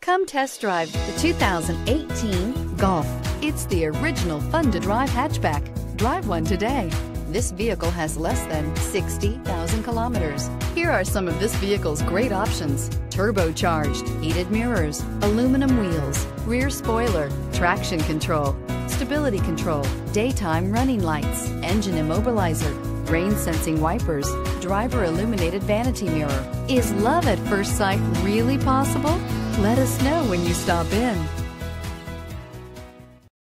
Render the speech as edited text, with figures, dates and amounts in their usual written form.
Come test drive the 2018 Golf. It's the original fun-to-drive hatchback. Drive one today. This vehicle has less than 60,000 kilometers. Here are some of this vehicle's great options: turbocharged, heated mirrors, aluminum wheels, rear spoiler, traction control, stability control, daytime running lights, engine immobilizer, rain sensing wipers, driver illuminated vanity mirror. Is love at first sight really possible? Let us know when you stop in.